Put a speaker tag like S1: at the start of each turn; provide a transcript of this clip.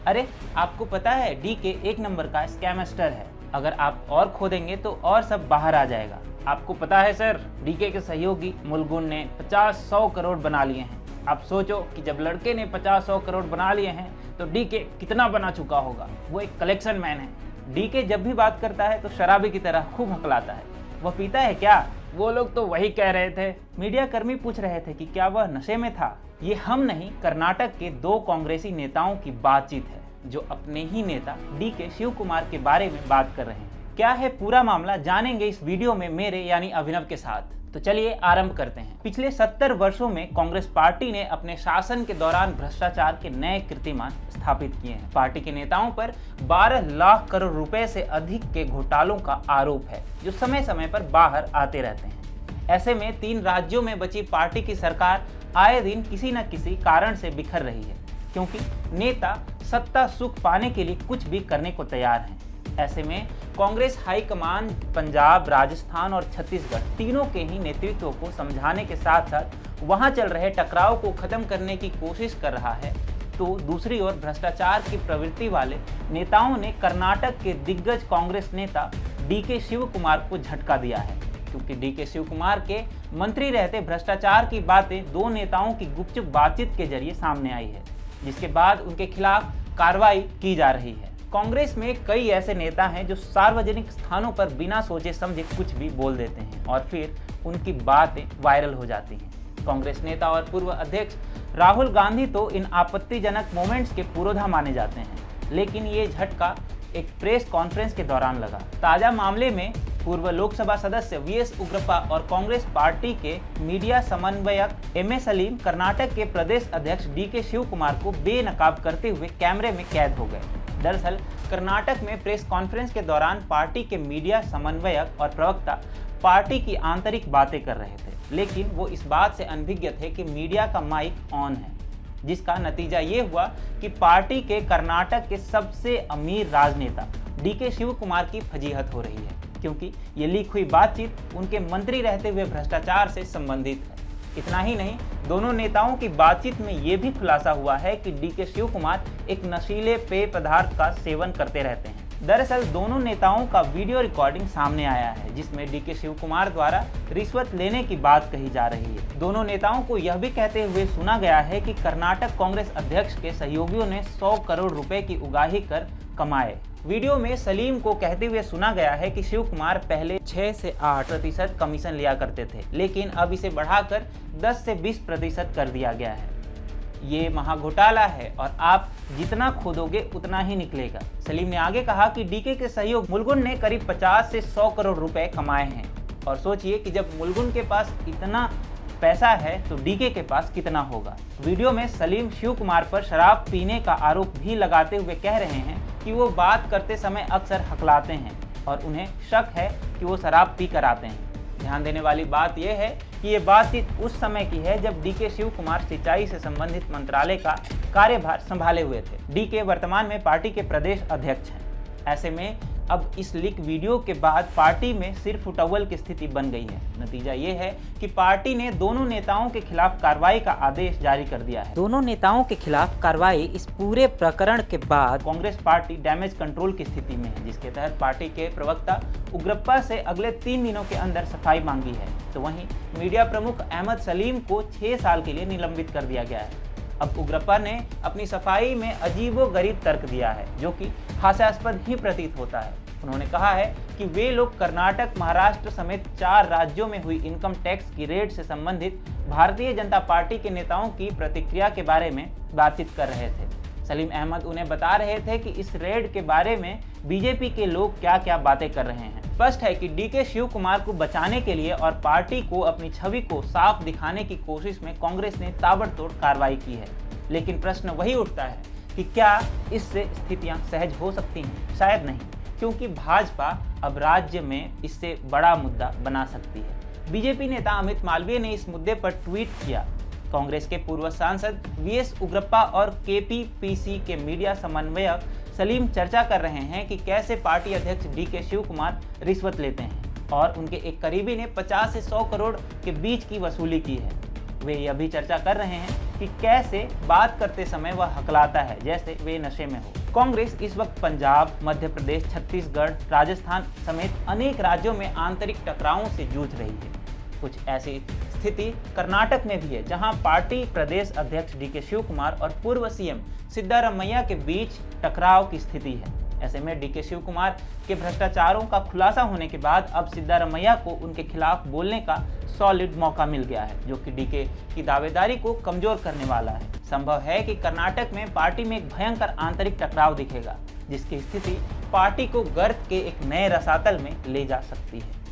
S1: अरे आपको पता है डीके एक नंबर का स्कैमस्टर है, अगर आप और खोदेंगे तो और सब बाहर आ जाएगा। आपको पता है सर, डीके के सहयोगी मुलगुन ने 50-100 करोड़ बना लिए हैं। आप सोचो कि जब लड़के ने 50-100 करोड़ बना लिए हैं तो डीके कितना बना चुका होगा। वो एक कलेक्शन मैन है। डीके जब भी बात करता है तो शराबी की तरह खूब हकलाता है। वह पीता है क्या? वो लोग तो वही कह रहे थे। मीडिया कर्मी पूछ रहे थे कि क्या वह नशे में था। ये हम नहीं, कर्नाटक के 2 कांग्रेसी नेताओं की बातचीत है जो अपने ही नेता डीके शिव कुमार के बारे में बात कर रहे हैं। क्या है पूरा मामला जानेंगे इस वीडियो में मेरे यानी अभिनव के साथ। तो चलिए आरंभ करते हैं। पिछले 70 वर्षों में कांग्रेस पार्टी ने अपने शासन के दौरान भ्रष्टाचार के नए कीर्तिमान स्थापित किए हैं। पार्टी के नेताओं पर 12 लाख करोड़ रुपए से अधिक के घोटालों का आरोप है जो समय समय पर बाहर आते रहते हैं। ऐसे में 3 राज्यों में बची पार्टी की सरकार आए दिन किसी न किसी कारण से बिखर रही है, क्योंकि नेता सत्ता सुख पाने के लिए कुछ भी करने को तैयार हैं। ऐसे में कांग्रेस हाईकमान पंजाब, राजस्थान और छत्तीसगढ़ तीनों के ही नेतृत्व को समझाने के साथ साथ वहां चल रहे टकराव को खत्म करने की कोशिश कर रहा है, तो दूसरी ओर भ्रष्टाचार की प्रवृत्ति वाले नेताओं ने कर्नाटक के दिग्गज कांग्रेस नेता डीके शिव कुमार को झटका दिया है, क्योंकि डीके शिव कुमार के मंत्री रहते भ्रष्टाचार की बातें 2 नेताओं की गुपचुप बातचीत के जरिए सामने आई है, जिसके बाद उनके खिलाफ कार्रवाई की जा रही है। कांग्रेस में कई ऐसे नेता हैं जो सार्वजनिक स्थानों पर बिना सोचे समझे कुछ भी बोल देते हैं और फिर उनकी बातें वायरल हो जाती हैं। कांग्रेस नेता और पूर्व अध्यक्ष राहुल गांधी तो इन आपत्तिजनक मोमेंट्स के पुरोधा माने जाते हैं, लेकिन ये झटका एक प्रेस कॉन्फ्रेंस के दौरान लगा। ताजा मामले में पूर्व लोकसभा सदस्य वीएस उग्रप्पा और कांग्रेस पार्टी के मीडिया समन्वयक एमए सलीम कर्नाटक के प्रदेश अध्यक्ष डीके शिव कुमार को बेनकाब करते हुए कैमरे में कैद हो गए। दरअसल कर्नाटक में प्रेस कॉन्फ्रेंस के दौरान पार्टी के मीडिया समन्वयक और प्रवक्ता पार्टी की आंतरिक बातें कर रहे थे, लेकिन वो इस बात से अनभिज्ञ थे कि मीडिया का माइक ऑन है, जिसका नतीजा ये हुआ कि पार्टी के कर्नाटक के सबसे अमीर राजनेता डीके शिव कुमार की फजीहत हो रही है, क्योंकि ये लीक हुई बातचीत उनके मंत्री रहते हुए भ्रष्टाचार से संबंधित है। इतना ही नहीं, दोनों नेताओं की बातचीत में ये भी खुलासा हुआ है कि डीके शिव कुमार एक नशीले पेय पदार्थ का सेवन करते रहते हैं। दरअसल दोनों नेताओं का वीडियो रिकॉर्डिंग सामने आया है, जिसमें डीके शिव कुमार द्वारा रिश्वत लेने की बात कही जा रही है। दोनों नेताओं को यह भी कहते हुए सुना गया है कि कर्नाटक कांग्रेस अध्यक्ष के सहयोगियों ने 100 करोड़ रुपए की उगाही कर कमाए। वीडियो में सलीम को कहते हुए सुना गया है कि शिव कुमार पहले 6 से 8% कमीशन लिया करते थे, लेकिन अब इसे बढ़ाकर 10 से 20% कर दिया गया है। ये महाघोटाला है और आप जितना खोदोगे उतना ही निकलेगा। सलीम ने आगे कहा कि डीके के सहयोग मुलगुन ने करीब 50 से 100 करोड़ रुपए कमाए हैं, और सोचिए कि जब मुलगुन के पास इतना पैसा है तो डीके के पास कितना होगा। वीडियो में सलीम शिव कुमार पर शराब पीने का आरोप भी लगाते हुए कह रहे हैं कि वो बात करते समय अक्सर हकलाते हैं और उन्हें शक है कि वो शराब पी कर आते हैं। ध्यान देने वाली बात यह है कि ये बातचीत उस समय की है जब डीके शिव कुमार सिंचाई से संबंधित मंत्रालय का कार्यभार संभाले हुए थे। डीके वर्तमान में पार्टी के प्रदेश अध्यक्ष हैं। ऐसे में अब इस लीक वीडियो के बाद पार्टी में सिर फुटअव्वल की स्थिति बन गई है। नतीजा ये है कि पार्टी ने दोनों नेताओं के खिलाफ कार्रवाई का आदेश जारी कर दिया है। दोनों नेताओं के खिलाफ कार्रवाई इस पूरे प्रकरण के बाद कांग्रेस पार्टी डैमेज कंट्रोल की स्थिति में है, जिसके तहत पार्टी के प्रवक्ता उग्रप्पा से अगले 3 दिनों के अंदर सफाई मांगी है। तो वहीं मीडिया प्रमुख अहमद सलीम को 6 साल के लिए निलंबित कर दिया गया है। अब उग्रप्पा ने अपनी सफाई में अजीबोगरीब तर्क दिया है, जो कि हास्यास्पद ही प्रतीत होता है। उन्होंने कहा है कि वे लोग कर्नाटक, महाराष्ट्र समेत 4 राज्यों में हुई इनकम टैक्स की रेड से संबंधित भारतीय जनता पार्टी के नेताओं की प्रतिक्रिया के बारे में बातचीत कर रहे थे। सलीम अहमद उन्हें बता रहे थे कि इस रेड के बारे में बीजेपी के लोग क्या क्या बातें कर रहे हैं। स्पष्ट है कि डीके शिव कुमार को बचाने के लिए और पार्टी को अपनी छवि को साफ दिखाने की कोशिश में कांग्रेस ने ताबड़तोड़ कार्रवाई की है। लेकिन प्रश्न वही उठता है कि क्या इससे स्थितियां सहज हो सकती हैं? शायद नहीं, क्योंकि भाजपा अब राज्य में इससे बड़ा मुद्दा बना सकती है। बीजेपी नेता अमित मालवीय ने इस मुद्दे पर ट्वीट किया। कांग्रेस के पूर्व सांसद वीएस उग्रप्पा और केपीपीसी के मीडिया समन्वयक सलीम चर्चा कर रहे हैं कि कैसे पार्टी अध्यक्ष डीके शिव कुमार रिश्वत लेते हैं, और उनके एक करीबी ने 50 से 100 करोड़ के बीच की वसूली की है। वे यह भी चर्चा कर रहे हैं कि कि कैसे बात करते समय वह हकलाता है जैसे वे नशे में हो। कांग्रेस इस वक्त पंजाब, मध्य प्रदेश, छत्तीसगढ़, राजस्थान समेत अनेक राज्यों में आंतरिक टकरावों से जूझ रही है। कुछ ऐसी स्थिति कर्नाटक में भी है, जहां पार्टी प्रदेश अध्यक्ष डीके शिव कुमार और पूर्व सीएम सिद्धारमैया के बीच टकराव की स्थिति है। ऐसे में डीके शिव कुमार के भ्रष्टाचारों का खुलासा होने के बाद अब सिद्धारमैया को उनके खिलाफ बोलने का सॉलिड मौका मिल गया है, जो कि डीके की दावेदारी को कमजोर करने वाला है। संभव है कि कर्नाटक में पार्टी में एक भयंकर आंतरिक टकराव दिखेगा, जिसकी स्थिति पार्टी को गर्त के एक नए रसातल में ले जा सकती है।